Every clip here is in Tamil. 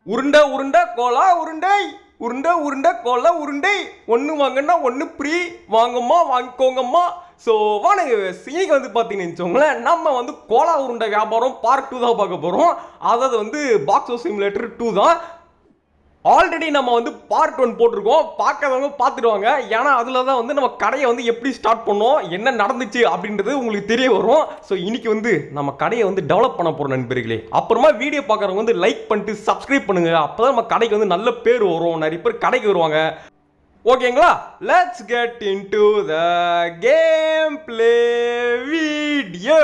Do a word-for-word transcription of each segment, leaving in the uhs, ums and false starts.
உருண்டை உருண்டை கோலா உருண்டை உருண்டை உருண்டை கோலா உருண்டை ஒன்று வாங்கினா ஒன்று ஃப்ரீ வாங்கம்மா வாங்கிக்கோங்கம்மா. ஸோ வாங்க இன்னைக்கு வந்து பார்த்தீங்கன்னு வச்சுக்கோங்களேன், நம்ம வந்து கோலா உருண்டை வியாபாரம் பார்ட் டூ தான் பார்க்க போகிறோம். அதாவது வந்து பாக்ஸ் சிமுலேட்டர் டூ தான். ஆல்ரெடி நம்ம வந்து பார்ட் ஒன் போட்டிருக்கோம், பார்க்காதவங்க பார்த்துடுவாங்க. ஏன்னா அதில் தான் வந்து நம்ம கடையை வந்து எப்படி ஸ்டார்ட் பண்ணோம், என்ன நடந்துச்சு அப்படின்றது உங்களுக்கு தெரிய வரும். ஸோ இன்னைக்கு வந்து நம்ம கடையை வந்து டெவலப் பண்ண போகிறோம் நண்பர்களே. அப்புறமா வீடியோ பார்க்குறவங்க வந்து லைக் பண்ணிட்டு சப்ஸ்கிரைப் பண்ணுங்க. அப்போ தான் நம்ம கடைக்கு வந்து நல்ல பேர் வரும், நிறைய பேர் கடைக்கு வருவாங்க. ஓகேங்களா, let's get into the gameplay video.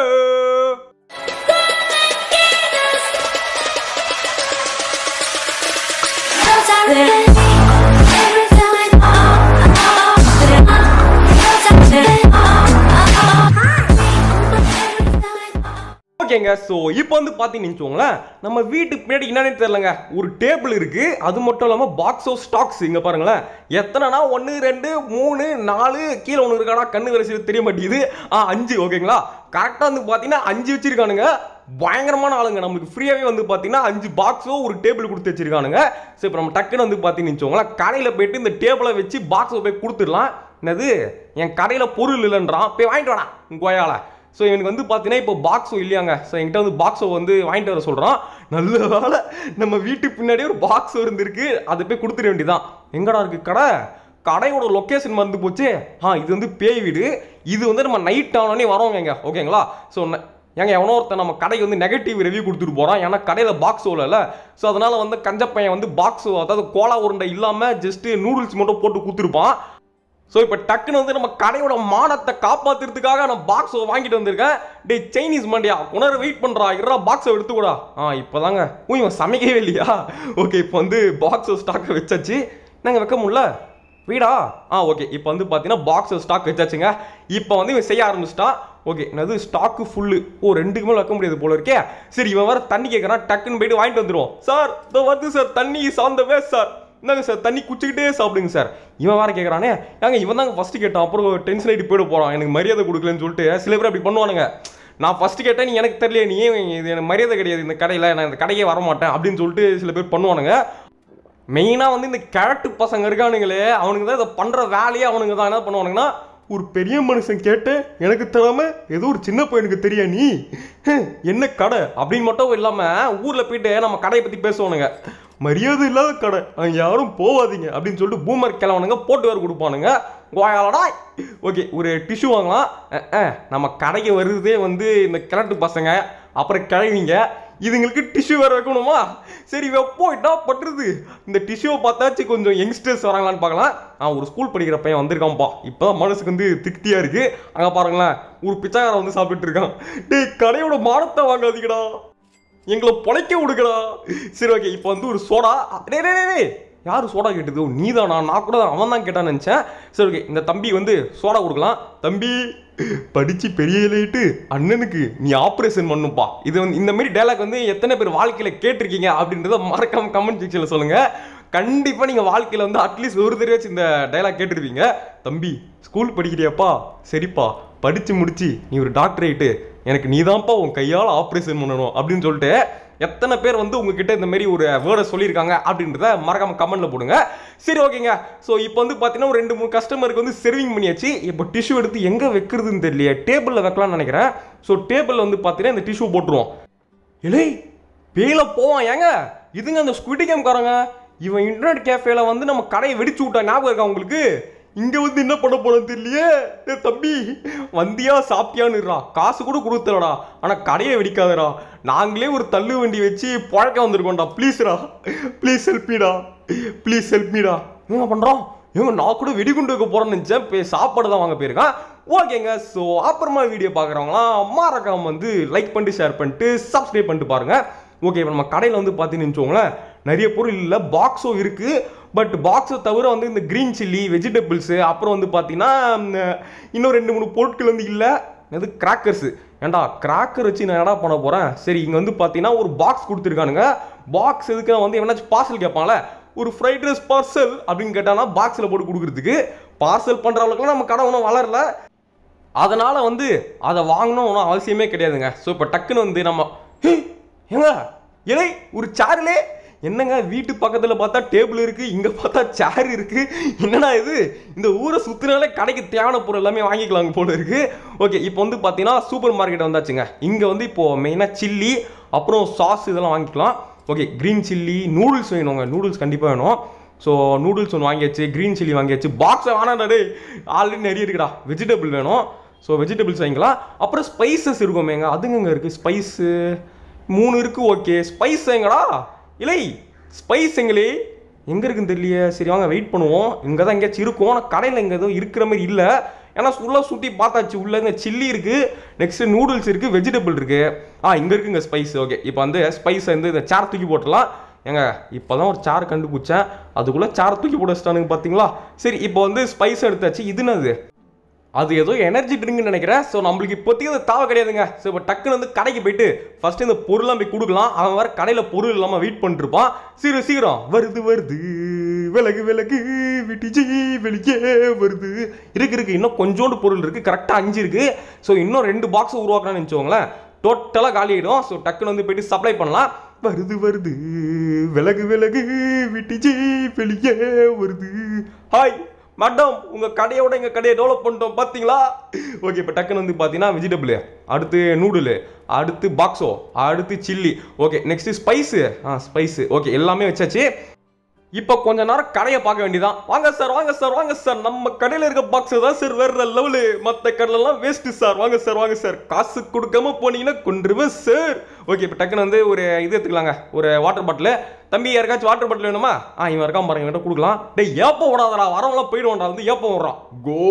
ஓகேங்க, ஸோ இப்போ வந்து பார்த்தீங்கன்னு வச்சுக்கோங்களேன், நம்ம வீட்டுக்கு பின்னாடி என்னன்னு தெரியலங்க, ஒரு டேபிள் இருக்கு. அது மட்டும் இல்லாமல் பாக்ஸ் ஆஃப் ஸ்டாக்ஸ் இங்கே பாருங்களேன், எத்தனைனா ஒன்று ரெண்டு மூணு நாலு, கீழே ஒன்று இருக்காடா கண்ணு வரிசையில் தெரிய மாட்டேங்குது. ஆ அஞ்சு. ஓகேங்களா, கரெக்டாக வந்து பார்த்தீங்கன்னா அஞ்சு வச்சிருக்கானுங்க. பயங்கரமான ஆளுங்க. நம்மளுக்கு ஃப்ரீயாகவே வந்து பார்த்தீங்கன்னா அஞ்சு பாக்ஸோ ஒரு டேபிள் கொடுத்து வச்சிருக்கானுங்க. ஸோ இப்போ நம்ம டக்குன்னு வந்து பார்த்தீங்கன்னு வச்சுக்கோங்களேன், கடையில் போயிட்டு இந்த டேபிளை வச்சு பாக்ஸை போய் கொடுத்துடலாம். என்னது, என் கடையில் பொருள் இல்லைன்றான், போய் வாங்கிட்டு வாடா கோயால. ஸோ எனக்கு வந்து பார்த்தீங்கன்னா இப்போ பாக்ஸோ இல்லையாங்க. ஸோ என்கிட்ட வந்து பாக்ஸோ வந்து வாங்கிட்டு வர சொல்கிறான். நல்ல வேலை நம்ம வீட்டுக்கு பின்னாடியே ஒரு பாக்ஸோ இருந்திருக்கு, அதை போய் கொடுத்துட வேண்டியதான். எங்கடா இருக்குது கடை? கடையோட லொக்கேஷன் மறந்து போச்சு. ஆ இது வந்து பேய் வீடு. இது வந்து நம்ம நைட் ஆனோடனே வரோங்க. ஓகேங்களா, ஸோ ஏங்க எவனோ ஒருத்தன் நம்ம கடைக்கு வந்து நெகட்டிவ் ரிவ்யூ கொடுத்துட்டு போகிறான். ஏன்னா கடையில் பாக்ஸோ இல்லை. ஸோ அதனால் வந்து கஞ்சப்பையன் வந்து பாக்ஸோ, அதாவது கோலா உருண்டை இல்லாமல் ஜஸ்ட்டு நூடுல்ஸ் மட்டும் போட்டு கொடுத்துருப்பான். ஸோ இப்போ டக்குன்னு வந்து நம்ம கடையோட மானத்தை காப்பாற்றுறதுக்காக நான் பாக்ஸை வாங்கிட்டு வந்திருக்கேன். டே சைனீஸ் மண்டியா, உணர வெயிட் பண்ணுறா, இருறா பாக்ஸை எடுத்துக்கூடா. ஆ இப்போ தாங்க ஊ இவன் சமைக்கவே இல்லையா? ஓகே, இப்போ வந்து பாக்ஸை ஸ்டாக்கை வச்சாச்சு. நாங்கள் வைக்க முடியல வீடா? ஆ ஓகே, இப்போ வந்து பார்த்தீங்கன்னா பாக்ஸை ஸ்டாக் வச்சாச்சுங்க. இப்போ வந்து இவன் செய்ய ஆரம்பிச்சிட்டான். ஓகே, அது ஸ்டாக்கு ஃபுல்லு. ஓ ரெண்டுக்கு மேலே வைக்க முடியாது போல இருக்கே. சரி, இவன் வேறு தண்ணி கேட்குறான், டக்குன்னு போயிட்டு வாங்கிட்டு வந்துடுவோம். சார் இதோ வருது சார் தண்ணி, சார்ந்தவே சார். என்னங்க சார் தண்ணி குச்சிக்கிட்டே சாப்பிடுங்க சார். இவன் வேறு கேட்குறானே. ஏங்க இவன் தாங்க ஃபஸ்ட்டு கேட்டான், அப்புறம் டென்ஷன் ஆகிட்டு போயிட போகிறான், எனக்கு மரியாதை கொடுக்கலன்னு சொல்லிட்டு. சில பேர் அப்படி பண்ணுவானுங்க. நான் ஃபஸ்ட்டு கேட்டேன், நீ எனக்கு தெரியல, நீ இது எனக்கு மரியாதை கிடையாது இந்த கடையில், நான் இந்த கடையே வர மாட்டேன் அப்படின்னு சொல்லிட்டு சில பேர் பண்ணுவானுங்க. மெயினாக வந்து இந்த கேரட்டு பசங்க இருக்கானுங்களே, அவனுக்கு தான் இதை பண்ணுற வேலையே. அவனுங்க தான் என்ன பண்ணுவானுங்கன்னா, ஒரு பெரிய மனுஷன் கேட்டு எனக்கு தராம ஏதோ ஒரு சின்ன பையனுக்கு தெரியா நீ என்ன கடை அப்படின்னு மட்டும் இல்லாமல் ஊரில் போயிட்டு நம்ம கடையை பற்றி பேசுவானுங்க. மரியாதை இல்லாத கடை, அங்கே யாரும் போவாதீங்க அப்படின்னு சொல்லிட்டு பூமர் கிளவனுங்க போட்டு வேறு கொடுப்பானுங்க. கோயாலடா. ஓகே, ஒரு டிஷ்யூ வாங்கலாம். நம்ம கடைக்கு வருதே வந்து இந்த கிழட்டு பசங்க, அப்புறம் கிழவிங்க, இதுங்களுக்கு டிஷ்யூ வேறு வைக்கணுமா? சரி வைப்போ, என்ன பண்ணுறது? இந்த டிஷ்யூவை பார்த்தாச்சு கொஞ்சம் யங்ஸ்டர்ஸ் வராங்களான்னு பார்க்கலாம். ஆ ஒரு ஸ்கூல் படிக்கிற பையன் வந்திருக்கான்ப்பா. இப்போ தான் மனசுக்கு வந்து திருப்தியாக இருக்குது. அங்கே பாருங்களேன், ஒரு பிச்சைக்காரன் வந்து சாப்பிட்டுட்டு இருக்கான். டேய் கடையோட மானத்தை வாங்காதீங்கடா, எங்களை பொழைக்க விடுக்கடா. சரி ஓகே, இப்போ வந்து ஒரு சோடா. டே டே டே யார் சோடா கேட்டது? நீ தானா? நான் கூட அவன் தான் கேட்டான்னு நினச்சேன். சரி ஓகே, இந்த தம்பி வந்து சோடா கொடுக்கலாம். தம்பி படித்து பெரிய இலையிட்டு அண்ணனுக்கு நீ ஆப்ரேஷன் பண்ணுப்பா. இது வந்து இந்த மாதிரி டைலாக் வந்து எத்தனை பேர் வாழ்க்கையில் கேட்டிருக்கீங்க அப்படின்றத மறக்காம கமெண்ட் செக்ஷனில் சொல்லுங்கள். கண்டிப்பாக நீங்கள் வாழ்க்கையில் வந்து அட்லீஸ்ட் ஒரு தடவையாச்சும் இந்த டைலாக் கேட்டிருப்பீங்க. தம்பி ஸ்கூல் படிக்கிறியாப்பா? சரிப்பா, படித்து முடிச்சு நீ ஒரு டாக்டர் ஆகிட்டு எனக்கு நீ தான்ப்பா உன் கையால் ஆப்ரேஷன் பண்ணணும் அப்படின்னு சொல்லிட்டு எத்தனை பேர் வந்து உங்ககிட்ட இந்த மாதிரி ஒரு வேர்டை சொல்லியிருக்காங்க அப்படின்றத மறக்காம கமெண்ட்ல போடுங்க. சரி ஓகேங்க, ஸோ இப்போ வந்து பார்த்தீங்கன்னா ஒரு ரெண்டு மூணு கஸ்டமருக்கு வந்து சர்விங் பண்ணியாச்சு. இப்போ டிஷ்யூ எடுத்து எங்கே வைக்கிறதுன்னு தெரியலையே, டேபிளில் வைக்கலாம்னு நினைக்கிறேன். ஸோ டேபிளில் வந்து பார்த்தீங்கன்னா இந்த டிஷ்யூ போட்டுருவோம். இல்லை பேயில போவான். ஏங்க இதுங்க அந்த ஸ்குவிட் கேம்காரங்க, இவன் இன்டர்நெட் கேஃபேல வந்து நம்ம கடையை வெடிச்சு விட்டா ஞாபகம் இருக்கா உங்களுக்கு? இங்கே வந்து என்ன பண்ண போறோம் தெரியலையே. தம்பி வந்தியா சாப்பிட்டியான்னுறா, காசு கூட கொடுத்தலடா, ஆனால் கடையை வெடிக்காதடா, நாங்களே ஒரு தள்ளு வண்டி வச்சு பழக்க வந்திருக்கோம்டா, ப்ளீஸ்ரா ப்ளீஸ் ஹெல்ப்மீடா ப்ளீஸ் ஹெல்ப்மீடா. என்ன பண்ணுறோம்? இவங்க நான் கூட வெடிகுண்டு வைக்க போகிறேன்னு நினச்சேன், போய் சாப்பாடு தான் வாங்க போயிருக்கான். ஓகேங்க, ஸோ அப்புறமா வீடியோ பார்க்குறவங்களாம் மறக்காம வந்து லைக் பண்ணிட்டு ஷேர் பண்ணிட்டு சப்ஸ்கிரைப் பண்ணிட்டு பாருங்கள். ஓகே, இப்போ நம்ம கடையில் வந்து பார்த்தீங்கன்னு வச்சுக்கோங்களேன், நிறைய பொருள் இல்லை, பாக்ஸும் இருக்குது. பட் பாக்ஸை தவிர வந்து இந்த க்ரீன் சில்லி வெஜிடபிள்ஸு, அப்புறம் வந்து பார்த்தீங்கன்னா இன்னும் ரெண்டு மூணு பொருட்கள் வந்து இல்லை. அது கிராக்கர்ஸு. ஏன்டா கிராக்கர் வச்சு நான் என்னடா பண்ண போகிறேன்? சரி, இங்கே வந்து பார்த்தீங்கன்னா ஒரு பாக்ஸ் கொடுத்துருக்கானுங்க. பாக்ஸ் எதுக்கு வந்து எவனாச்சும் பார்சல் கேட்பான்ல, ஒரு ஃப்ரைட் ரைஸ் பார்சல் அப்படின்னு கேட்டானா பாக்ஸில் போட்டு கொடுக்குறதுக்கு. பார்சல் பண்ணுற அளவுக்குலாம் நம்ம கடை ஒன்றும் வளரல. அதனால் வந்து அதை வாங்கணும் ஒன்றும் அவசியமே கிடையாதுங்க. ஸோ இப்போ டக்குன்னு வந்து நம்ம ஏங்க இலை ஒரு சாரிலே என்னங்க வீட்டு பக்கத்தில் பார்த்தா டேபிள் இருக்கு, இங்க பார்த்தா சேர் இருக்கு, என்னடா இது? இந்த ஊரை சுத்தினாலே கடைக்கு தேவையான பொருள் எல்லாமே வாங்கிக்கலாங்க போல இருக்கு. ஓகே, இப்போ வந்து பார்த்தீங்கன்னா சூப்பர் மார்க்கெட் வந்தாச்சுங்க. இங்க வந்து இப்போ மெயினாக சில்லி அப்புறம் சாஸ் இதெல்லாம் வாங்கிக்கலாம். ஓகே, க்ரீன் சில்லி நூடுல்ஸ் வேணுங்க, நூடுல்ஸ் கண்டிப்பாக வேணும். ஸோ நூடுல்ஸ் ஒன்று வாங்கியாச்சு, க்ரீன் சில்லி வாங்கியாச்சு. பாக்ஸை வேணாண்டா டே, ஆல்ரெடி நிறைய இருக்குடா. வெஜிடபிள் வேணும், ஸோ வெஜிடபிள்ஸ் வாங்கிக்கலாம். அப்புறம் ஸ்பைசஸ் இருக்குமேங்க, அதுங்க இருக்குது. ஸ்பைஸு மூணு இருக்குது. ஓகே, ஸ்பைஸ் எங்கடா? இல்லை ஸ்பைஸ் எங்களே எங்கே இருக்குன்னு தெரியலையே. சரி வாங்க வெயிட் பண்ணுவோம். இங்கே தான் எங்கேயாச்சும் இருக்கும், ஆனால் கடையில் இங்கே எதுவும் இருக்கிற மாதிரி இல்லை. ஏன்னா உள்ளே சுற்றி பார்த்தாச்சு. உள்ளே இங்கே சில்லி இருக்குது, நெக்ஸ்ட்டு நூடுல்ஸ் இருக்குது, வெஜிடபிள் இருக்குது. ஆ இங்கே இருக்குங்க ஸ்பைஸ். ஓகே, இப்போ வந்து ஸ்பைஸை வந்து இந்த சேர் தூக்கி போட்டுடலாம். ஏங்க இப்போ தான் ஒரு சேர் கண்டுபிடிச்சேன், அதுக்குள்ளே சேர் தூக்கி போட்டு வச்சிட்டானுங்க பார்த்தீங்களா. சரி, இப்போ வந்து ஸ்பைஸ் எடுத்தாச்சு. இதுன்னு அது ஏதோ எனர்ஜி ட்ரிங்க்னு நினைக்கிறேன். ஸோ நம்மளுக்கு இப்போதைக்கு அது தேவை கிடையாதுங்க. ஸோ இப்போ டக்குன்னு வந்து கடைக்கு போயிட்டு ஃபர்ஸ்ட் இந்த பொருள்லாம் போய் கொடுக்கலாம். அவன் வேறு கடையில் பொருள் இல்லாமல் வெயிட் பண்ணிட்டு இருப்பான். சீக்கிரம் சீக்கிரம் வருது வருது விலகு விலகு விட்டிஜி வெளியே வருது. இருக்கு இருக்கு இன்னும் கொஞ்சோண்டு பொருள் இருக்குது, கரெக்டாக அஞ்சு இருக்குது. ஸோ இன்னும் ரெண்டு பாக்ஸ் உருவாக்கணும்னு வச்சுக்கோங்களேன், டோட்டலாக காலி ஆகிடும். ஸோ டக்குன்னு வந்து போயிட்டு சப்ளை பண்ணலாம். வருது வருது விலகு விலகு விட்டிஜி வெளியே வருது. ஹாய் மேடம், உங்கள் கடையோட எங்கள் கடையை டெவலப் பண்ணிட்டோம் பார்த்தீங்களா. ஓகே, இப்போ டக்குன்னு வந்து பார்த்தீங்கன்னா வெஜிடபிள், அடுத்து நூடுலு, அடுத்து பாக்ஸோ, அடுத்து சில்லி. Okay, next spice. ஆ ஸ்பைஸு ஓகே, எல்லாமே வச்சாச்சு. இப்போ கொஞ்ச நேரம் கடையை பார்க்க வேண்டியதான். வாங்க சார் வாங்க சார் வாங்க சார், நம்ம கடையில் இருக்க பாக்ஸ் தான் சார் வேற லெவலு, மற்ற கடையிலலாம் வேஸ்ட்டு சார். வாங்க சார் வாங்க சார், காசு கொடுக்காம போனீங்கன்னா கொண்டுருவேன் சார். ஓகே, இப்போ டக்குன்னு வந்து ஒரு இது எடுத்துக்கலாங்க, ஒரு வாட்டர் பாட்டில். தம்பி யாருக்காச்சும் வாட்டர் பாட்டில் வேணுமா? ஆ இவன் இருக்கான் பாருங்க, இவன்கிட்ட கொடுக்கலாம். டேய் ஏப்பம் விடாதடா, வரவங்களாம் போயிடுவான்டா, வந்து ஏப்பம் விட்றான். கோ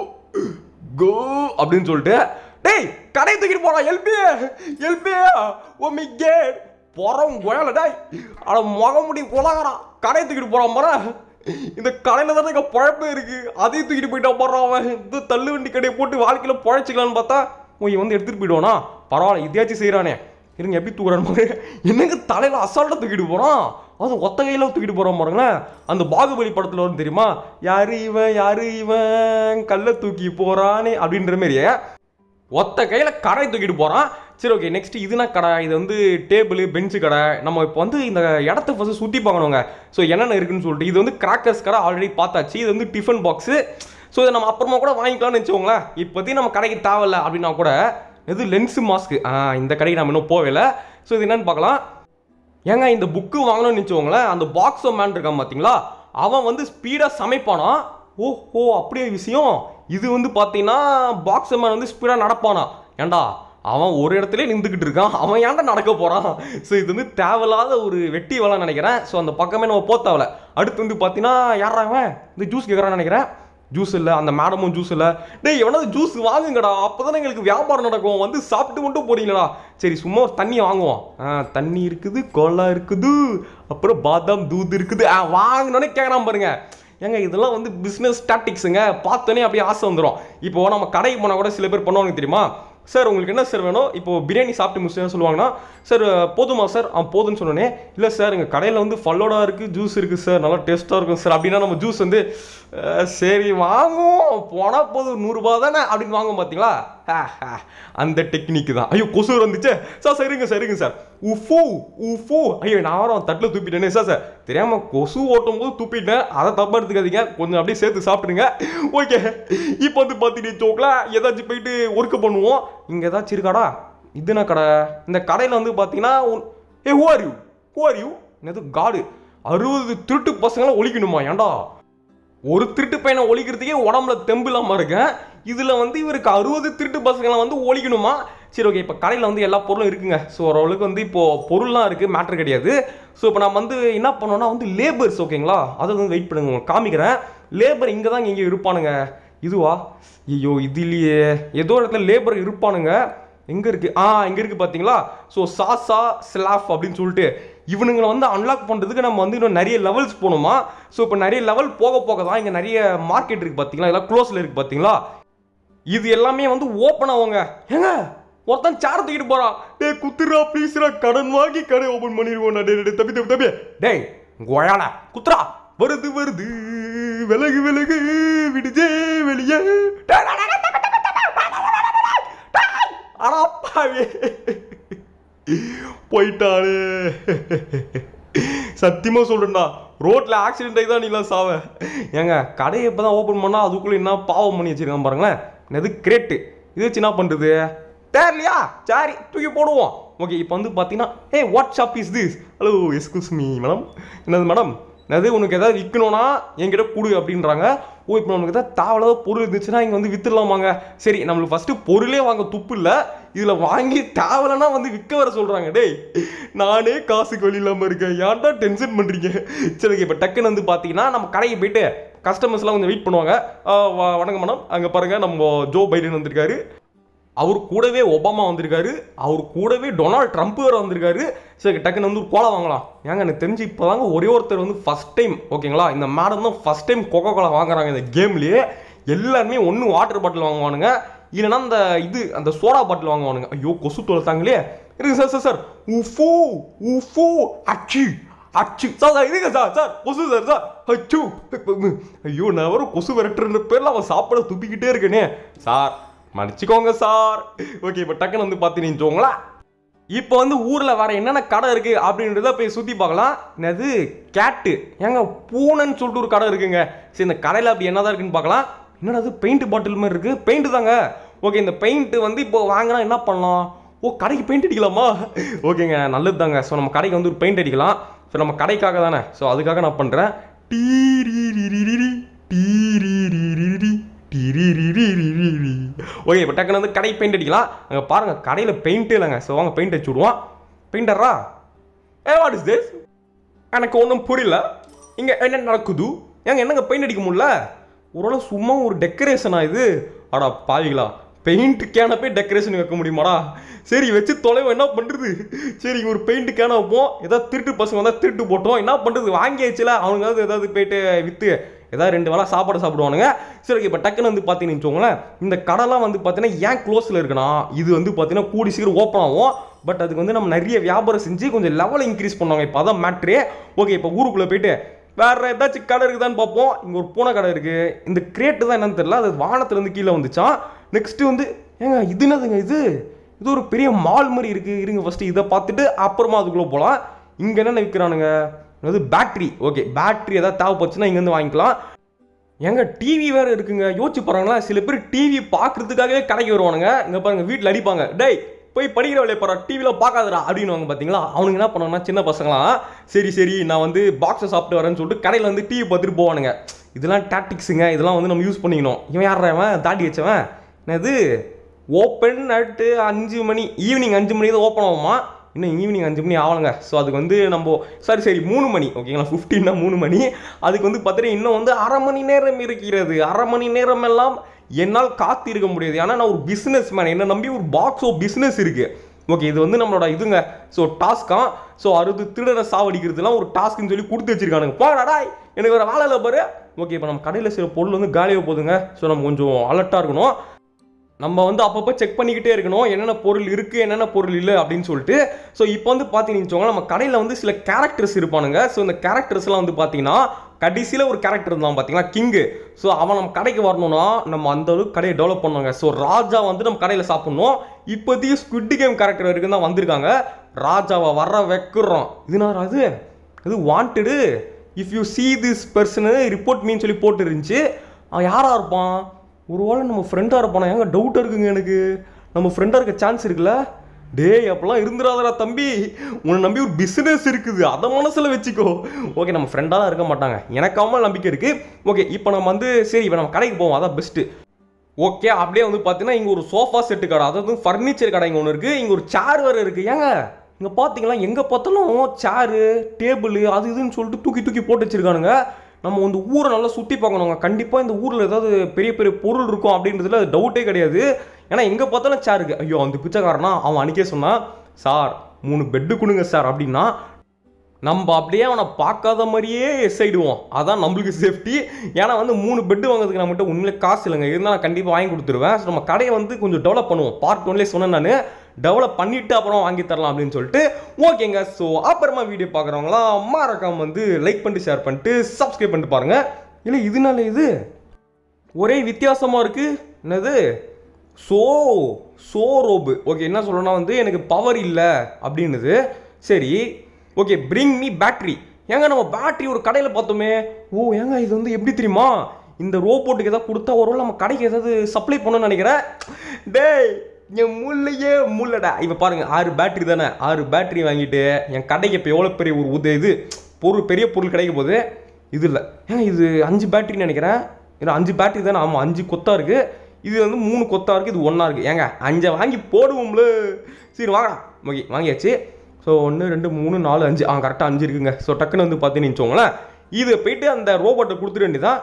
கோ அப்படின்னு சொல்லிட்டு டேய் கடையை தூக்கிட்டு போறான். எல்பி எல்பி ஓ மிக்கே போறோம் கோயால டாய். அட முகமுடி கொலகாரான், கடையை தூக்கிட்டு போறான் பாரு. இந்த கடையில் தானே இங்கே பழப்பே இருக்கு, அதையும் தூக்கிட்டு போயிட்டா போடுறான் அவன். இது தள்ளு வண்டி கடையை போட்டு வாழ்க்கையில் பழச்சிக்கலான்னு பார்த்தா உன் வந்து எடுத்துகிட்டு போயிடுவானா. பரவாயில்ல, இதையாச்சும் செய்கிறானே. இருங்க எப்படி தூக்குறான்னு என்னங்க தலையில் அசால்ட்டாக தூக்கிட்டு போகிறான். அது ஒத்த கையில் தூக்கிட்டு போகிறான் பாருங்களேன். அந்த பாகுபலி படத்தில் வரும் தெரியுமா, யாரு இவன் யாரு இவன் கல்லை தூக்கி போகிறானே அப்படின்ற மாதிரியே ஒத்த கையில் கடை தூக்கிட்டு போகிறான். சரி ஓகே, நெக்ஸ்ட் இதுனா கடை, இது வந்து டேபிள் பெஞ்சு கடை. நம்ம இப்போ வந்து இந்த இடத்த ஃபஸ்ட்டு சுற்றி பார்க்கணுங்க. ஸோ என்னென்ன இருக்குன்னு சொல்லிட்டு இது வந்து கிராக்கர்ஸ் கடை ஆல்ரெடி பார்த்தாச்சு. இது வந்து டிஃபன் பாக்ஸு. ஸோ இதை நம்ம அப்புறமா கூட வாங்கிக்கலாம்னு வச்சுக்கோங்களேன். இப்போதையும் நம்ம கடைக்கு தேவையில்லை அப்படின்னா கூட எது லென்ஸு மாஸ்க்கு, ஆ இந்த கடைக்கு நம்ம இன்னும் போகலை. ஸோ இது என்னன்னு பார்க்கலாம். ஏங்க இந்த புக்கு வாங்கணும்னு வச்சுக்கோங்களேன், அந்த பாக்ஸோ மேன் இருக்கான் பார்த்தீங்களா, அவன் வந்து ஸ்பீடாக சமைப்பானா. ஓஹோ அப்படியே விஷயம். இது வந்து பார்த்தீங்கன்னா பாக்ஸோ மேன் வந்து ஸ்பீடாக நடப்பானா. ஏண்டா அவன் ஒரு இடத்துல நின்றுக்கிட்டு இருக்கான், அவன் ஏன்டா நடக்க போகிறான். ஸோ இது வந்து தேவையில்லாத ஒரு வெட்டி வேலை நினைக்கிறேன். ஸோ அந்த பக்கமே நம்ம போத்தாவல. அடுத்து வந்து பார்த்தீங்கன்னா யாராவன் இந்த ஜூஸ் கேட்குறான்னு நினைக்கிறேன். ஜூஸ் இல்லை, அந்த மேடமும் ஜூஸ் இல்லை. டேய் எவனாவது ஜூஸ் வாங்குங்கடா, அப்போ தானே எங்களுக்கு வியாபாரம் நடக்கும். வந்து சாப்பிட்டு மட்டும் போறீங்களா. சரி சும்மா ஒரு தண்ணி வாங்குவோம். ஆ தண்ணி இருக்குது, கோலா இருக்குது, அப்புறம் பாதாம் தூது இருக்குது. ஆ வாங்கினோன்னே கேட்குறான் பாருங்க. ஏங்க இதெல்லாம் வந்து பிஸ்னஸ் டாக்டிக்ஸுங்க, பார்த்தோன்னே அப்படியே ஆசை வந்துடும். இப்போ நம்ம கடைக்கு போனால் கூட சில பேர் பண்ணுவாங்க தெரியுமா, சார் உங்களுக்கு என்ன சார் வேணும், இப்போ பிரியாணி சாப்பிட்டு முடிச்சு சொல்லுவாங்கன்னா, சார் போதுமா சார், ஆ போதுன்னு சொன்னோன்னே, இல்லை சார் எங்கள் கடையில் வந்து ஃபல்லோடா இருக்குது, ஜூஸ் இருக்குது சார், நல்லா டேஸ்ட்டாக இருக்கும் சார் அப்படின்னா நம்ம ஜூஸ் வந்து சரி வாங்குவோம், போனால் போதும் நூறுரூபா தானே அப்படின்னு வாங்குவோம் பார்த்தீங்களா. அந்த டெக்னிக்கு தான். ஐயோ கொசு வந்துச்சு சார், சரிங்க சரிங்க சார். உஃபூ உஃபூ ஐயோ நான் வரோம் தட்டில் தூப்பிட்டேனே சார். சார் தெரியாமல் கொசு ஓட்டும் போது தூப்பிட்டேன், அதை தப்பாக எடுத்துக்காதீங்க, கொஞ்சம் அப்படியே சேர்த்து சாப்பிடுங்க. ஓகே, இப்போ வந்து பார்த்துட்டு சோக்கில் ஏதாச்சும் போயிட்டு ஒர்க்கு பண்ணுவோம். இங்கே ஏதாச்சும் இருக்காடா, இதுனா கடை. இந்த கடையில் வந்து பார்த்தீங்கன்னா ஏ who are you who are you என்னது காடு அறுபது திருட்டு பசங்களாம் ஒழிக்கணுமா. ஏண்டா ஒரு திருட்டு பையனை ஒழிக்கிறதுக்கே உடம்புல தெம்பு இல்லாமல் இருக்கேன், இதில் வந்து இவருக்கு அறுபது திருட்டு பசங்களாம் வந்து ஒழிக்கணுமா. சரி ஓகே, இப்போ கடையில் வந்து எல்லா பொருளும் இருக்குங்க. ஸோ ஓரளவுக்கு வந்து இப்போது பொருள்லாம் இருக்குது, மேட்ரு கிடையாது. ஸோ இப்போ நம்ம வந்து என்ன பண்ணோன்னா வந்து லேபர்ஸ் ஓகேங்களா, அதை வந்து வெயிட் பண்ணுங்க காமிக்கிறேன். லேபர் இங்கே தான் இங்கே இருப்பானுங்க. இதுவா, ஐயோ இது இல்லையே, ஏதோ இடத்துல லேபர் இருப்பானுங்க. எங்கே இருக்குது, ஆ இங்கே இருக்குது பார்த்தீங்களா. ஸோ சாசா ஸ்லாஃப் அப்படின்னு சொல்லிட்டு இவனுங்களை வந்து அன்லாக் பண்ணுறதுக்கு நம்ம வந்து இன்னும் நிறைய லெவல்ஸ் போகணுமா. ஸோ இப்போ நிறைய லெவல் போக போக தான் இங்கே நிறைய மார்க்கெட் இருக்குது பார்த்தீங்களா, இதெல்லாம் க்ளோஸில் இருக்குது பார்த்தீங்களா. இது எல்லாமே வந்து ஓப்பன் ஆகுங்க. ஏங்க ஒருத்தன் சேர் தூக்கிட்டு போகிறான். டே குத்துரா ப்ளீஸ்ரா, கடன் வாங்கி கடை ஓப்பன் பண்ணிடுவோம். டே டே தப்பி தப்பி தப்பி டேய் கோயால குத்துரா, வருது வருது விலகு விலகு விடுஜே வெளியே. அடாப்பாவே போயிட்டாரு. சத்தியமாக சொல்கிறேன்டா, ரோட்டில் ஆக்சிடென்ட் ஆகி தான் நீலாம் சாவ. ஏங்க கடையை இப்போ தான் ஓப்பன் பண்ணால் அதுக்குள்ளே என்ன பாவம் பண்ணி வச்சுருக்கான் பாருங்களேன். எது கிரேட்டு இது வச்சு என்ன பண்ணுறது தெரியலையா? சரி தூக்கி போடுவோம். ஓகே இப்போ வந்து பார்த்தீங்கன்னா hey what shop is this? Hello excuse me madam. என்னது மேடம், அது உனக்கு எதாவது விற்கணும்னா என்கிட்ட கொடு அப்படின்றாங்க. ஓ இப்போ நமக்கு எதாவது தேவையில்லாத பொருள் இருந்துச்சுன்னா இங்கே வந்து விற்றுலாமாங்க. சரி நம்மளுக்கு ஃபஸ்ட்டு பொருளே வாங்க துப்பு இல்லை, இதில் வாங்கி தேவையில்லைன்னா வந்து விற்க வர சொல்கிறாங்க. டேய் நானே காசுக்கு வழி இல்லாமல் இருக்கேன், ஏன்டா டென்ஷன் பண்ணுறீங்க? சரி இப்போ டக்குன்னு வந்து பார்த்தீங்கன்னா நம்ம கடைக்கு போயிட்டு கஸ்டமர்ஸ்லாம் கொஞ்சம் வெயிட் பண்ணுவாங்க. வணக்கம் மேடம், அங்கே பாருங்கள் நம்ம ஜோ பைடன் வந்திருக்காரு, அவர் கூடவே ஒபாமா வந்திருக்காரு, அவர் கூடவே டொனால்ட் ட்ரம்ப் வேறு வந்திருக்காரு. சரி டக்குன்னு வந்து ஒரு கோலா வாங்கலாம். ஏங்க எனக்கு தெரிஞ்சு இப்போ தாங்க ஒரே ஒருத்தர் வந்து ஃபஸ்ட் டைம் ஓகேங்களா, இந்த மேடம் தான் ஃபஸ்ட் டைம் கொக்கோ கோலா வாங்குறாங்க இந்த கேம்லேயே. எல்லாருமே ஒன்று வாட்டர் பாட்டில் வாங்குவானுங்க, இல்லைனா அந்த இது அந்த சோடா பாட்டில் வாங்குவானுங்க. ஐயோ கொசு தொலைத்தாங்களே. இருக்கு சார் சார் சார் உஃபூ உஃபூ அச்சு அச்சு சார் சார் இதுங்க சார் சார் கொசு சார் சார் அச்சு. ஐயோ நான் வரும் கொசு விரட்டுற பேரில் அவன் சாப்பிட துப்பிக்கிட்டே இருக்கேனே. சார் மன்னிச்சுக்கோங்க சார். ஓகே இப்போ டக்குன்னு வந்து பார்த்தீங்கன்னு இப்போ வந்து ஊரில் வேறு என்னென்ன கடை இருக்குது அப்படின்றத போய் சுற்றி பார்க்கலாம். என்னது கேட்டு ஏங்க பூனைன்னு சொல்லிட்டு ஒரு கடை இருக்குங்க. சரி இந்த கடையில் அப்படி என்ன தான் இருக்குன்னு பார்க்கலாம். என்னடா அது பெயிண்ட் பாட்டில் மாதிரி இருக்குது, பெயிண்ட்டு தாங்க. ஓகே இந்த பெயிண்ட்டு வந்து இப்போ வாங்கினா என்ன பண்ணலாம்? ஓ கடைக்கு பெயிண்ட் அடிக்கலாமா? ஓகேங்க நல்லது தாங்க. ஸோ நம்ம கடைக்கு வந்து ஒரு பெயிண்ட் அடிக்கலாம். ஸோ நம்ம கடைக்காக தானே, ஸோ அதுக்காக நான் பண்ணுறேன். டீரிரிரிரி டீரிரிரிரி டிரிரிரிரிரி. ஓகே இப்போ டக்குன்னு வந்து கடை பெயிண்ட் அடிக்கலாம். அங்கே பாருங்கள் கடையில் பெயிண்ட்டே இல்லைங்க. ஸோ வாங்க பெயிண்ட் அடிச்சு விடுவோம். பெயிண்டரா ஏ வாட் இஸ் திஸ்? எனக்கு ஒன்றும் புரியல, இங்கே என்ன நடக்குது? ஏங்க என்னங்க பெயிண்ட் அடிக்க முடியல? ஓரளவு சும்மா ஒரு டெக்கரேஷனா இது? அடா பாவிங்களா, பெயிண்ட் கேனை போய் டெக்கரேஷன் வைக்க முடியுமாடா? சரி வச்சு தொலைவோம், என்ன பண்ணுறது? சரி இங்கே ஒரு பெயிண்ட் கேனை வைப்போம். ஏதாவது திருட்டு பசங்க வந்தால் திருட்டு போட்டோம், என்ன பண்ணுறது? வாங்கியாச்சுல அவனுங்காவது ஏதாவது போயிட்டு விற்று ஏதாவது ரெண்டு வேளை சாப்பாடு சாப்பிடுவானுங்க. சரி இப்போ டக்குன்னு வந்து பார்த்தீங்கன்னு வச்சுக்கோங்களேன், இந்த கடைலாம் வந்து பார்த்தீங்கன்னா ஏன் க்ளோஸில் இருக்குன்னா இது வந்து பார்த்தீங்கன்னா கூடி சீக்கிரம் ஓப்பன் ஆகும். பட் அதுக்கு வந்து நம்ம நிறைய வியாபாரம் செஞ்சு கொஞ்சம் லெவலை இன்க்ரீஸ் பண்ணுவாங்க. இப்போ அதான் மேட்ரு. ஓகே இப்போ ஊருக்குள்ளே போயிட்டு வேறு ஏதாச்சும் கடை இருக்குதான்னு பார்ப்போம். இங்கே ஒரு பூனை கடை இருக்குது. இந்த கிரேட்டு தான் என்னன்னு தெரியல, அது வானத்துலேருந்து கீழே வந்துச்சான். நெக்ஸ்ட்டு வந்து ஏங்க இது என்னதுங்க, இது இது ஒரு பெரிய மால் மாதிரி இருக்குது. இருங்க ஃபஸ்ட்டு இதை பார்த்துட்டு அப்புறமா அதுக்குள்ளே போகலாம். இங்கே என்னென்ன விற்கிறானுங்க? அது பேட்ரி. ஓகே பேட்ரி ஏதாவது தேவைப்பட்டுச்சுன்னா இங்கேருந்து வாங்கிக்கலாம். எங்க டிவி வேறு இருக்குங்க. யோசிச்சு பாருங்களா, சில பேர் டிவி பார்க்குறதுக்காகவே கடைக்கு வருவானுங்க. இங்கே பாருங்கள் வீட்டில் அடிப்பாங்க, டேய் போய் படிக்கிற வேலையை பாரு டிவியில் பார்க்காதடா அப்படின்வாங்க. பார்த்தீங்களா அவனுங்க என்ன பண்ணுவாங்கன்னா சின்ன பசங்களாம் சரி சரி நான் வந்து பாக்ஸை சாப்பிட்டு வரேன்னு சொல்லிட்டு கடையில் வந்து டிவி பார்த்துட்டு போவானுங்க. இதெல்லாம் டாக்டிக்ஸுங்க, இதெல்லாம் வந்து நம்ம யூஸ் பண்ணிக்கணும். இவன் யார்றவன் தாடி வச்சவன் என்னது ஓப்பன் நட்டு அஞ்சு மணி ஈவினிங் அஞ்சு மணி தான் ஓப்பன் ஆகுமா? இன்னும் ஈவினிங் அஞ்சு மணி ஆகலைங்க. ஸோ அதுக்கு வந்து நம்ம சரி சரி மூணு மணி ஓகேங்களா, ஃபிஃப்டின்னா மூணு மணி. அதுக்கு வந்து பார்த்தீங்கன்னா இன்னும் வந்து அரை மணி நேரம் இருக்கிறது. அரை மணி நேரம் எல்லாம் என்னால் காத்து இருக்க முடியாது. ஏன்னா நான் ஒரு பிஸ்னஸ் மேன், என்னை நம்பி ஒரு பாக்ஸ் ஆஃப் பிஸ்னஸ் இருக்குது. ஓகே இது வந்து நம்மளோட இதுங்க. ஸோ டாஸ்க்காக ஸோ அறுபது திருடனை சாவடிக்கிறதுலாம் ஒரு டாஸ்க்குன்னு சொல்லி கொடுத்து வச்சிருக்கானுங்க. போடாடா எனக்கு வேறு வேலை இல்லை பாரு. ஓகே இப்போ நம்ம கடையில் சில பொருள் வந்து காலியாக போகுதுங்க. ஸோ நம்ம கொஞ்சம் அலர்ட்டாக இருக்கணும். நம்ம வந்து அப்பப்போ செக் பண்ணிக்கிட்டே இருக்கணும் என்னென்ன பொருள் இருக்குது என்னென்ன பொருள் இல்லை அப்படின்னு சொல்லிட்டு. ஸோ இப்போ வந்து பார்த்தீங்கன்னு வச்சுக்கோங்க நம்ம கடையில் வந்து சில கேரக்டர்ஸ் இருப்பானுங்க. ஸோ இந்த கேரக்டர்ஸ்லாம் வந்து பார்த்தீங்கன்னா கடைசியில் ஒரு கேரக்டர் இருந்தான் பார்த்தீங்கன்னா கிங்கு. ஸோ அவன் நம்ம கடைக்கு வரணும்னா நம்ம அந்த அளவுக்கு கடையை டெவலப் பண்ணுவாங்க. ஸோ ராஜா வந்து நம்ம கடையில் சாப்பிட்ணும். இப்போதைக்கு ஸ்குவிட் கேம் கேரக்டர் வரைக்கும் தான் வந்திருக்காங்க. ராஜாவை வர வைக்கிறோம். இதுனா அது இது wanted if you see this person report மீன்னு சொல்லி போட்டு இருந்துச்சு. அவன் யாராக இருப்பான்? ஒரு வேளை நம்ம ஃப்ரெண்டாக இருப்பானா? ஏங்க டவுட்டாக இருக்குங்க எனக்கு. நம்ம ஃப்ரெண்டாக இருக்க சான்ஸ் இருக்குல்ல? டேய் அப்போலாம் இருந்துடாதடா தம்பி, உன்னை நம்பி ஒரு பிஸ்னஸ் இருக்குது, அதை மனசில் வச்சுக்கோ. ஓகே நம்ம ஃப்ரெண்டாக தான் இருக்க மாட்டாங்க, எனக்காமல் நம்பிக்கை இருக்குது. ஓகே இப்போ நம்ம வந்து சரி இப்போ நம்ம கடைக்கு போவோம், அதான் பெஸ்ட்டு. ஓகே அப்படியே வந்து பார்த்தீங்கன்னா இங்கே ஒரு சோஃபா செட்டு கடை, அதாவது ஃபர்னிச்சர் கடை இங்கே ஒன்று இருக்குது. இங்கே ஒரு சேர் வேறு இருக்குது. ஏங்க இங்கே பார்த்தீங்களா எங்கே பார்த்தாலும் சேரு டேபிள் அது இதுன்னு சொல்லிட்டு தூக்கி தூக்கி போட்டு வச்சுருக்கானுங்க. நம்ம வந்து ஊரை நல்லா சுற்றி பார்க்கணுங்க. கண்டிப்பாக இந்த ஊரில் ஏதாவது பெரிய பெரிய பொருள் இருக்கும் அப்படின்றதுல அது டவுட்டே கிடையாது. ஏன்னா எங்கே பார்த்தாலும் சேர் இருக்குது. ஐயோ அந்த பிச்சைக்காரனா அவன் அன்றைக்கே சொன்னான், சார் மூணு பெட்டு கொடுங்க சார் அப்படின்னா நம்ம அப்படியே அவனை பார்க்காத மாதிரியே எஸ் ஆகிடுவோம். அதான் நம்மளுக்கு சேஃப்டி. ஏன்னா வந்து மூணு பெட்டு வாங்குறதுக்கு நம்மகிட்ட உண்மையிலே காசு இல்லைங்க, இருந்தால் நான் கண்டிப்பாக வாங்கி கொடுத்துருவேன். ஸோ நம்ம கடையை வந்து கொஞ்சம் டெவலப் பண்ணுவோம். பார்ட் ஒன்லேயே சொன்னேன் நான், டெவலப் பண்ணிவிட்டு அப்புறம் வாங்கி தரலாம் அப்படின்னு சொல்லிட்டு. ஓகேங்க ஸோ அப்புறமா வீடியோ பார்க்குறவங்களாம் மறக்காம வந்து லைக் பண்ணிட்டு ஷேர் பண்ணிட்டு சப்ஸ்கிரைப் பண்ணிட்டு பாருங்கள். இல்லை இதனால இது ஒரே வித்தியாசமாக இருக்குது. என்னது சோ சோ ரோபு. ஓகே என்ன சொல்லணும்னா வந்து எனக்கு பவர் இல்லை அப்படின்னுது. சரி ஓகே பிரிங் மீ பேட்ரி. ஏங்க நம்ம பேட்டரி ஒரு கடையில் பார்த்தோமே. ஓ ஏங்க இது வந்து எப்படி தெரியுமா, இந்த ரோபோட்டுக்கு ஏதாவது கொடுத்தா ஒரு நம்ம கடைக்கு ஏதாவது சப்ளை பண்ணணும்னு நினைக்கிறேன். டேய் என் முள்ளையே முள்ளடா. இப்போ பாருங்க ஆறு பேட்டரி தானே, ஆறு பேட்டரி வாங்கிட்டு என் கடைக்கு இப்போ எவ்வளோ பெரிய ஒரு உத இது பொருள் பெரிய பொருள் கிடைக்க போகுது. இது இல்லை ஏன் இது அஞ்சு பேட்டரின்னு நினைக்கிறேன். இல்லை அஞ்சு பேட்டரி தானே, ஆமாம் அஞ்சு கொத்தா இருக்குது. இது வந்து மூணு கொத்தா இருக்குது, இது ஒன்றா இருக்குது. ஏங்க அஞ்சை வாங்கி போடுவோம்ல. சரி வாங்கடா. ஓகே வாங்கியாச்சு. ஸோ ஒன்று ரெண்டு மூணு நாலு அஞ்சு ஆ கரெக்டாக அஞ்சு இருக்குங்க. ஸோ டக்குன்னு வந்து பார்த்தீங்கன்னு வச்சுக்கோங்களேன், இது போயிட்டு அந்த ரோபோட்டை கொடுத்துட வேண்டியதான்.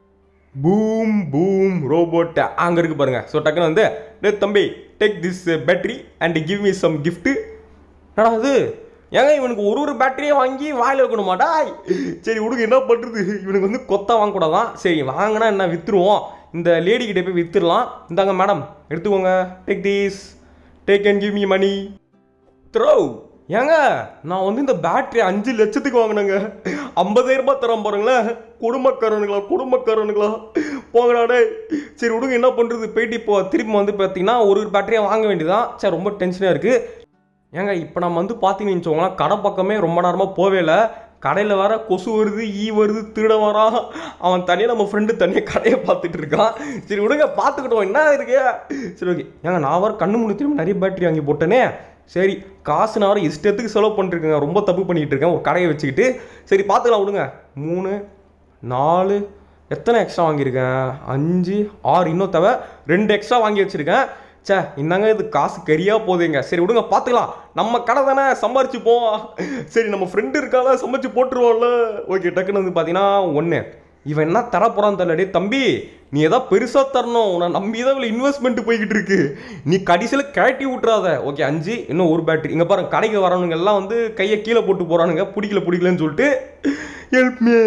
பூம் பூம் ரோபோட் அங்கே இருக்கு பாருங்க. ஸோ டக்குன்னு வந்து டே தம்பி take this battery and give me some gift. என்னடா அது, ஏங்க இவனுக்கு ஒரு ஒரு பேட்டரியை வாங்கி வாயில் வைக்கணுமாடா. சரி விடுங்க என்ன பண்ணுறது, இவனுக்கு வந்து கொத்தா வாங்கக்கூடாதான். சரி வாங்கினா என்ன விற்றுருவோம், இந்த லேடி கிட்டே போய் விற்றுடலாம். இந்தாங்க மேடம் எடுத்துக்கோங்க, take this take and give me money throw. ஏங்க நான் வந்து இந்த பேட்டரி அஞ்சு லட்சத்துக்கு வாங்கினேங்க, ஐம்பதாயிரம் ரூபாய் தரம் பாருங்களேன். குடும்பக்காரனுங்களா குடும்பக்காரனுங்களா போங்கடாடே. சரி விடுங்க என்ன பண்ணுறது, போயிட்டு இப்போ திருப்பி வந்து பார்த்தீங்கன்னா ஒரு ஒரு பேட்டரியாக வாங்க வேண்டியதான். சரி ரொம்ப டென்ஷனாக இருக்குது. ஏங்க இப்போ நம்ம வந்து பார்த்தீங்கன்னு வச்சுக்கோங்களேன், கடை பக்கமே ரொம்ப நேரமாக போவே இல்லை. கடையில் வர கொசு வருது, ஈ வருது, திருட வரான். அவன் தனியாக நம்ம ஃப்ரெண்டு தனியாக கடையை பார்த்துட்டு இருக்கான். சரி விடுங்க பார்த்துக்கிட்டோம் என்ன இருக்கு. சரி ஓகே. ஏங்க நான் வர கண்ணு முன்னு திரும்ப நிறைய பேட்டரி வாங்கி போட்டேனே. சரி காசு நான் வர இஷ்டத்துக்கு செலவு பண்ணிட்டுருக்கேங்க, ரொம்ப தப்பு பண்ணிக்கிட்டு இருக்கேன் ஒரு கடையை வச்சுக்கிட்டு. சரி பார்த்துக்கலாம் விடுங்க. மூணு நாலு எத்தனை எக்ஸ்ட்ரா வாங்கியிருக்கேன், அஞ்சு ஆறு, இன்னும் தவிர ரெண்டு எக்ஸ்ட்ரா வாங்கி வச்சுருக்கேன். சே என்னங்க இது காசு கரியாக போகுதுங்க. சரி விடுங்க பார்த்துக்கலாம், நம்ம கடை தானே சம்பாரிச்சுப்போம். சரி நம்ம ஃப்ரெண்டு இருக்கால சமைச்சு போட்டுருவோம்ல. ஓகே டக்குன்னு வந்து பார்த்தீங்கன்னா ஒன்று இவன் என்ன தர போகிறான்னு தெரியல. டே தம்பி நீ எதாவது பெருசாக தரணும், நான் நம்பி தான் இவ்வளோ இன்வெஸ்ட்மெண்ட் போய்கிட்டு இருக்கு, நீ கடைசியில் கழட்டி விட்றாத. ஓகே அஞ்சு இன்னும் ஒரு பேட்டரி. இங்கே பாருங்க கடைக்கு வரவனுங்க எல்லாம் வந்து கையை கீழே போட்டு போகிறானுங்க, பிடிக்கல பிடிக்கலன்னு சொல்லிட்டு. Help me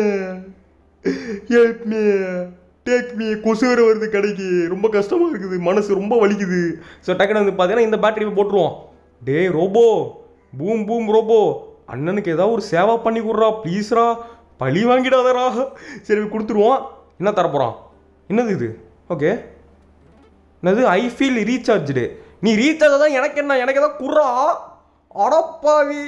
help me take me. கொசு வேறு வருது கடைக்கு, ரொம்ப கஷ்டமாக இருக்குது, மனசு ரொம்ப வலிக்குது. ஸோ டக்குன்னு வந்து பார்த்தீங்கன்னா இந்த பேட்டரி போட்டுருவோம். டே ரோபோ பூம் பூம் ரோபோ, அண்ணனுக்கு ஏதாவது ஒரு சேவை பண்ணி கொடுறா ப்ளீஸ்ரா, பழி வாங்கிடாதரா. சரி கொடுத்துருவோம். என்ன தரப்போகிறான், என்னது இது? ஓகே என்னது ஐ ஃபீல் ரீசார்ஜ்டு. நீ ரீசார்ஜ் தான் எனக்கு என்ன, எனக்கு ஏதாவது குறா அடப்பாவி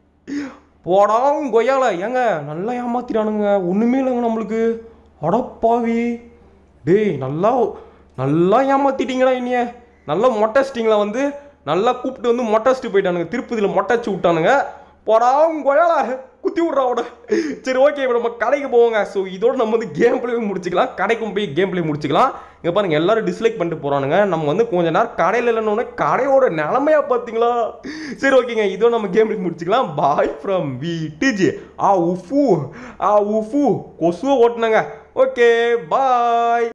போடாம் கொய்யால. ஏங்க நல்லா ஏமாத்திட்டானுங்க, ஒன்றுமே இல்லைங்க நம்மளுக்கு. அடப்பாவி டேய் நல்லா நல்லா ஏமாத்திட்டீங்களா என்னைய, நல்லா மொட்டைச்சிட்டிங்களா, வந்து நல்லா கூப்பிட்டு வந்து மொட்டைச்சிட்டு போயிட்டானுங்க, திருப்பதியில் மொட்டைச்சு விட்டானுங்க. போடாம் கொய்யால குத்தி விட்றாவோட. சரி ஓகே இப்போ நம்ம கடைக்கு போவோங்க. ஸோ இதோட நம்ம வந்து கேம் பிளே முடிச்சுக்கலாம், கடைக்கும் போய் கேம் பிளே முடிச்சுக்கலாம். இங்கே பாருங்க எல்லாரும் டிஸ்லைக் பண்ணிட்டு போகிறானுங்க, நம்ம வந்து கொஞ்ச நேரம் கடையில் இல்லைன்னு கடையோட நிலமையா பார்த்தீங்களா. சரி ஓகேங்க இதோட நம்ம கேம் பிளே முடிச்சுக்கலாம். பாய் ஃப்ரம் வி டிஜி. ஆ உஃபு ஆ உஃபு கொசுவை ஓட்டுனாங்க. Okay bye.